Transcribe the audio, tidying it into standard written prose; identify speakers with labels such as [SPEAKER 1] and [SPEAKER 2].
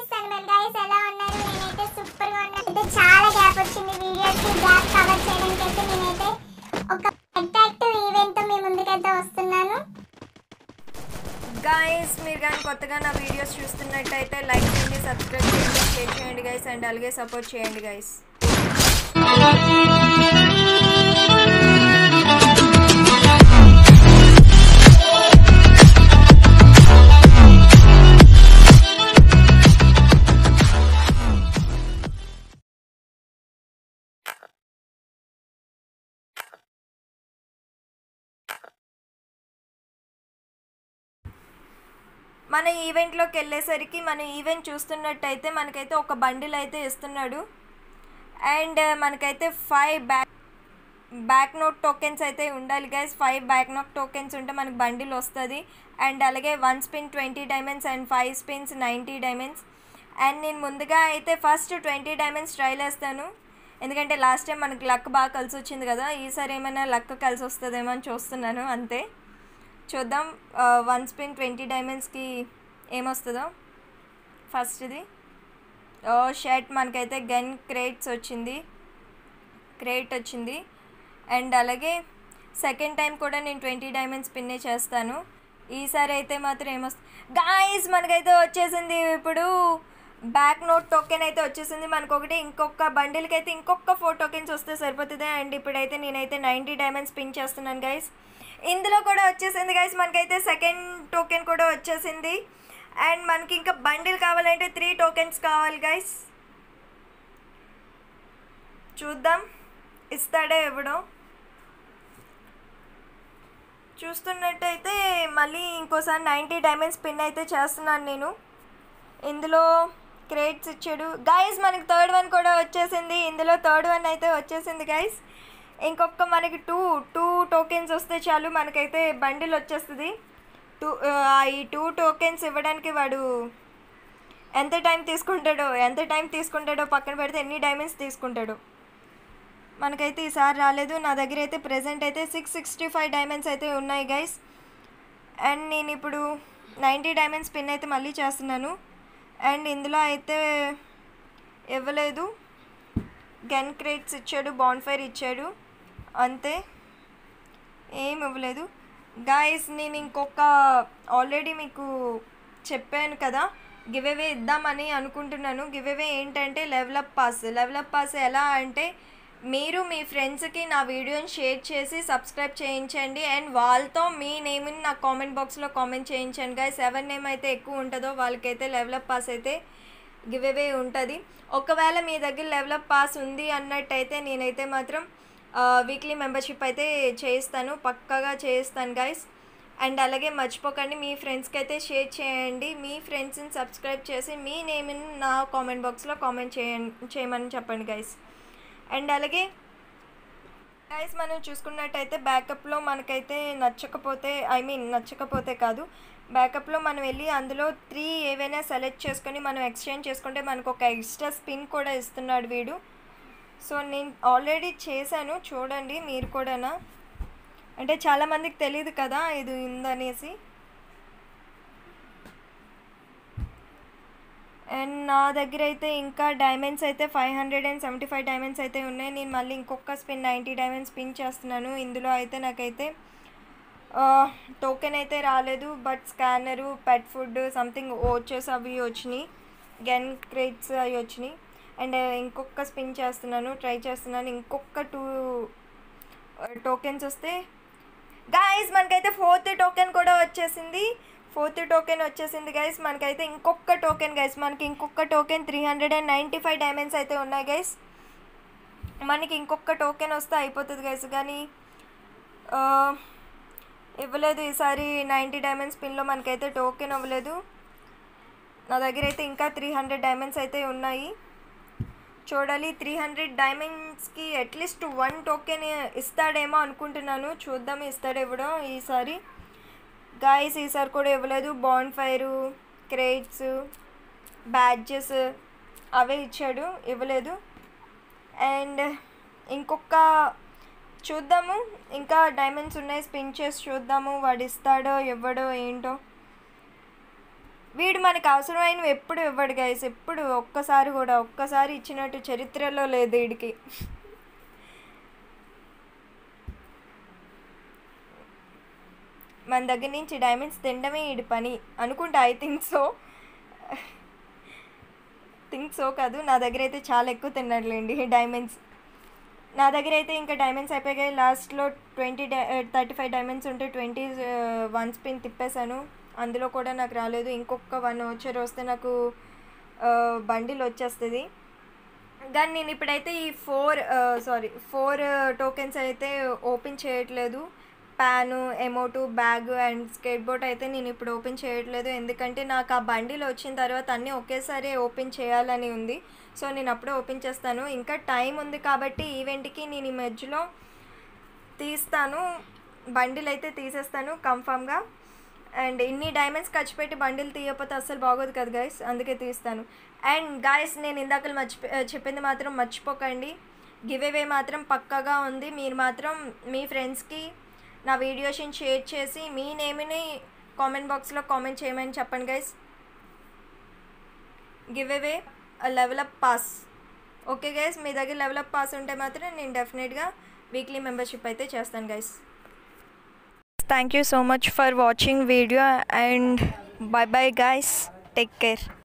[SPEAKER 1] Guys సన్మల్ guys ఎలా ఉన్నారు? నేనైతే సూపర్ గా ఉన్నాను. అయితే చాలా గ్యాప్ వచ్చింది వీడియోస్ కి, గ్యాప్ కవర్ చేయడానికి అయితే నేనైతే ఒక అట్రాక్టివ్ ఈవెంట్ తో మీ ముందుకైతే వస్తున్నాను.
[SPEAKER 2] గైస్ మీరు కానీ కొత్తగా నా వీడియోస్ చూస్తున్నట్టయితే లైక్ చేయండి, సబ్స్క్రైబ్ చేయండి, షేర్ చేయండి గైస్, అండ్ అలాగే సపోర్ట్ చేయండి గైస్. మన ఈవెంట్లోకి వెళ్ళేసరికి మన ఈవెంట్ చూస్తున్నట్టయితే మనకైతే ఒక బండిల్ అయితే ఇస్తున్నాడు. అండ్ మనకైతే 5 బ్యాక్ నోట్ టోకెన్స్ అయితే ఉండాలి గైస్. 5 బ్యాక్ నోట్ టోకెన్స్ ఉంటే మనకు బండిల్ వస్తుంది. అండ్ అలాగే 1 spin 20 diamonds and 5 spins 90 diamonds. And నేను ముందుగా అయితే ఫస్ట్ 20 డైమండ్స్ ట్రై చేస్తాను, ఎందుకంటే లాస్ట్ టైం మనకి లక్ బాగా కలిసి వచ్చింది కదా. ఈసారి ఏమైనా లక్ కలిసి వస్తుందేమో అని చూస్తున్నాను, అంతే. చూద్దాం 1 స్పిన్ 20 డైమండ్స్కి ఏమొస్తుందో. ఫస్ట్ది షర్ట్ మనకైతే గన్ క్రేట్ వచ్చింది. అండ్ అలాగే సెకండ్ టైం కూడా నేను 20 డైమండ్స్ స్పిన్నే చేస్తాను. ఈసారి అయితే మాత్రం ఏమొస్తుంది గాయ్స్, మనకైతే వచ్చేసింది ఇప్పుడు బ్యాక్ నోట్ టోకెన్ అయితే వచ్చేసింది మనకు ఒకటి. ఇంకొక బండిల్కి అయితే ఇంకొక 4 టోకెన్స్ వస్తే సరిపోతుంది. అండ్ ఇప్పుడైతే నేనైతే 90 డైమండ్స్ స్పిన్ చేస్తున్నాను గైస్. ఇందులో కూడా వచ్చేసింది గైస్, మనకైతే సెకండ్ టోకెన్ కూడా వచ్చేసింది. అండ్ మనకి ఇంకా బండిల్ కావాలంటే 3 టోకెన్స్ కావాలి గైస్. చూద్దాం ఇస్తాడే ఇవ్వడం. చూస్తున్నట్టయితే మళ్ళీ ఇంకోసారి 90 డైమండ్స్ స్పిన్ అయితే చేస్తున్నాను నేను. ఇందులో క్రేట్స్ ఇచ్చాడు గైస్. మనకి థర్డ్ వన్ కూడా వచ్చేసింది. ఇందులో థర్డ్ వన్ అయితే వచ్చేసింది గైస్. ఇంకొక మనకి టూ టోకెన్స్ వస్తే చాలు, మనకైతే బండిల్ వచ్చేస్తుంది. ఈ 2 టోకెన్స్ ఇవ్వడానికి వాడు ఎంత టైం తీసుకుంటాడో పక్కన పెడితే ఎన్ని డైమండ్స్ తీసుకుంటాడో. మనకైతే ఈసారి రాలేదు. నా దగ్గర అయితే ప్రెజెంట్ అయితే 665 డైమండ్స్ అయితే ఉన్నాయి గైస్. అండ్ నేను ఇప్పుడు 90 డైమండ్స్ స్పిన్ అయితే మళ్ళీ చేస్తున్నాను. అండ్ ఇందులో అయితే ఇవ్వలేదు. గన్ క్రేట్స్ ఇచ్చాడు, బాన్ఫైర్ ఇచ్చాడు, అంతే, ఏం ఇవ్వలేదు గాయస్. నేను ఇంకొక ఆల్రెడీ మీకు చెప్పాను కదా, గివ్ అవే ఇద్దామని అనుకుంటున్నాను. గివ్ అవే ఏంటంటే లెవెలప్ పాస్ ఎలా అంటే మీరు మీ ఫ్రెండ్స్కి నా వీడియోని షేర్ చేసి సబ్స్క్రైబ్ చేయించండి. అండ్ వాళ్ళతో మీ నేమ్ని నా కామెంట్ బాక్స్లో కామెంట్ చేయించండి గైస్. ఎవరి నేమ్ అయితే ఎక్కువ ఉంటుందో వాళ్ళకైతే లెవెలప్ పాస్ అయితే గివ్ అవే ఉంటుంది. ఒకవేళ మీ దగ్గర లెవెలప్ పాస్ ఉంది అన్నట్టయితే నేనైతే మాత్రం వీక్లీ మెంబర్షిప్ అయితే చేయిస్తాను, పక్కాగా చేయిస్తాను గైస్. అండ్ అలాగే మర్చిపోకండి మీ ఫ్రెండ్స్కి అయితే షేర్ చేయండి. మీ ఫ్రెండ్స్ని సబ్స్క్రైబ్ చేసి మీ నేమ్ని నా కామెంట్ బాక్స్లో కామెంట్ చేయమని చెప్పండి గైస్. అండ్ అలాగే గైస్ మనం చూసుకున్నట్టయితే బ్యాకప్లో మనకైతే నచ్చకపోతే కాదు, బ్యాకప్లో మనం వెళ్ళి అందులో 3 ఏవైనా సెలెక్ట్ చేసుకొని మనం ఎక్స్చేంజ్ చేసుకుంటే మనకు ఒక ఎక్స్ట్రా స్పిన్ కూడా ఇస్తున్నాడు వీడు. సో నేను ఆల్రెడీ చేశాను, చూడండి మీరు కూడానా, అంటే చాలామందికి తెలియదు కదా ఇది ఉందనేసి. అండ్ నా దగ్గర అయితే ఇంకా డైమండ్స్ అయితే 575 డైమండ్స్ అయితే ఉన్నాయి. నేను మళ్ళీ ఇంకొక స్పిన్ 90 డైమండ్స్ స్పిన్ చేస్తున్నాను. ఇందులో అయితే నాకైతే టోకెన్ అయితే రాలేదు, but scanner, pet food something వచ్చేసి అవి వచ్చినాయి, గన్ క్రేట్స్ అవి వచ్చినాయి. అండ్ ఇంకొక స్పిన్ ట్రై చేస్తున్నాను. ఇంకొక 2 టోకెన్స్ వస్తే గాయస్ మనకైతే 4th టోకెన్ కూడా వచ్చేసింది. 4th టోకెన్ వచ్చేసింది గైస్. మనకైతే ఇంకొక టోకెన్ గైస్, మనకి ఇంకొక టోకెన్ 395 డైమండ్స్ అయితే ఉన్నాయి గైస్. మనకి ఇంకొక టోకెన్ వస్తే అయిపోతుంది గైస్, కానీ ఇవ్వలేదు ఈసారి. 90 డైమండ్స్ స్పిన్లో మనకైతే టోకెన్ ఇవ్వలేదు. నా దగ్గర అయితే ఇంకా 300 డైమండ్స్ అయితే ఉన్నాయి. చూడాలి 300 డైమండ్స్కి అట్లీస్ట్ 1 టోకెన్ ఇస్తాడేమో అనుకుంటున్నాను. చూద్దాం ఇస్తాడు ఇవ్వడం ఈసారి గాయస్. ఈసారి కూడా ఇవ్వలేదు. బాన్ఫైరు, క్రేట్స్, బ్యాడ్జెస్ అవే ఇచ్చాడు, ఇవ్వలేదు. అండ్ ఇంకొక చూద్దాము, ఇంకా డైమండ్స్ ఉన్నాయి, స్పిన్ చేసి చూద్దాము వాడు ఇస్తాడో ఇవ్వడో ఏంటో. వీడు మనకు అవసరమైనవి ఎప్పుడు ఇవ్వడు గైస్, ఎప్పుడు ఒక్కసారి ఇచ్చినట్టు చరిత్రలో లేదు వీడికి. మన దగ్గర నుంచి డైమండ్స్ తినడమే వీడి పని అనుకుంటా. ఐ థింక్ సో కాదు, నా దగ్గర అయితే చాలా ఎక్కువ తిన్నాడులేండి డైమండ్స్. నా దగ్గర అయితే ఇంకా డైమండ్స్ అయిపోయాయి. లాస్ట్లో 35 డైమండ్స్ ఉంటే 21 స్పిన్ తిప్పేశాను, అందులో కూడా నాకు రాలేదు. ఇంకొక 1 వచ్చర్ వస్తే నాకు బండిల్ వచ్చేస్తుంది. కానీ నేను ఇప్పుడైతే ఈ 4 టోకెన్స్ అయితే ఓపెన్ చేయట్లేదు. Pan, emote, bag and skateboard అయితే నేను ఇప్పుడు ఓపెన్ చేయట్లేదు, ఎందుకంటే నాకు ఆ బండిల్ వచ్చిన తర్వాత అన్నీ ఒకేసారి ఓపెన్ చేయాలని ఉంది. సో నేను అప్పుడే ఓపెన్ చేస్తాను. ఇంకా టైం ఉంది కాబట్టి ఈవెంట్కి నేను ఈ మధ్యలో తీస్తాను, బండిల్ అయితే తీసేస్తాను కన్ఫామ్గా. అండ్ ఇన్ని డైమండ్స్ ఖర్చు పెట్టి బండిల్ తీయకపోతే అస్సలు బాగోదు కదా గైస్, అందుకే తీస్తాను. అండ్ గైస్ నేను ఇందాక చెప్పింది మాత్రం మర్చిపోకండి, గివ్ అవే మాత్రం పక్కాగా ఉంది. మీరు మాత్రం మీ ఫ్రెండ్స్కి నా వీడియోస్ని షేర్ చేసి మీ నేమ్ని కామెంట్ బాక్స్లో కామెంట్ చేయమని చెప్పండి guys. Give away level up pass. Okay guys, మీ దగ్గర లెవెలప్ పాస్ ఉంటే మాత్రం నేను డెఫినెట్గా వీక్లీ మెంబర్షిప్ అయితే చేస్తాను guys. Thank you so much for watching video and bye bye guys, take care.